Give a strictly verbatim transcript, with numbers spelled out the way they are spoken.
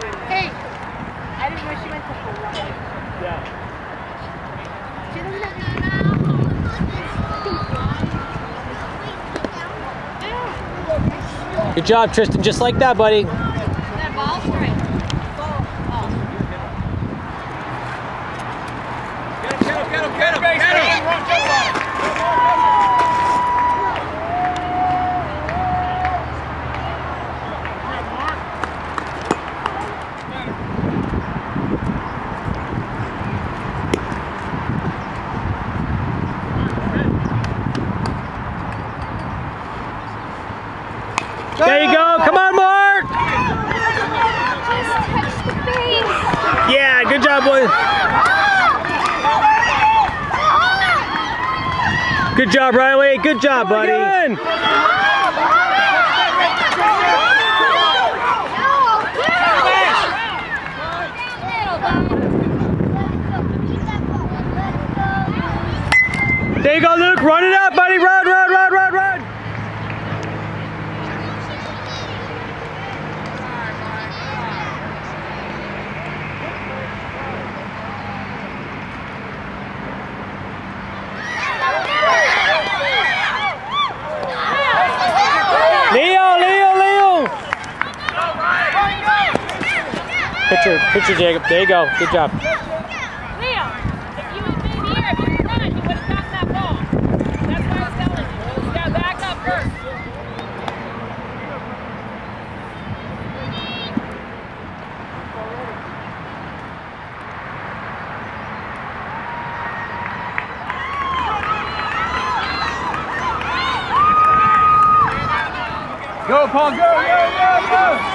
Hey, I didn't know she went to Hawaii. Yeah. She doesn't have Good job, Tristan. Just like that, buddy. that ball straight. Get him, get him, get him, get him, get him! There you go. Come on, Mark. Just touch the base. Yeah, good job, boy. Good job, Riley. Good job, buddy. There you go, Luke. Run it up, buddy. Run, run, run, run, run. Leo, Leo, Leo. Pitcher, pitcher, Jacob. There you go. Good job. Leo, if you had been here, if you were done, you would have gotten that ball. That's why I was telling you. You got to back up first. Go, Paul, go, go, go, go!